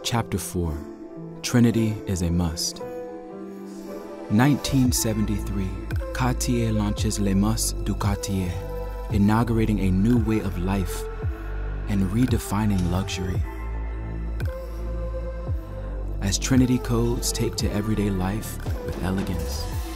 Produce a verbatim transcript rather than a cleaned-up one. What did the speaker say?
Chapter four. Trinity is a must. nineteen seventy-three, Cartier launches Le Must de Cartier, inaugurating a new way of life and redefining luxury. As Trinity codes take to everyday life with elegance,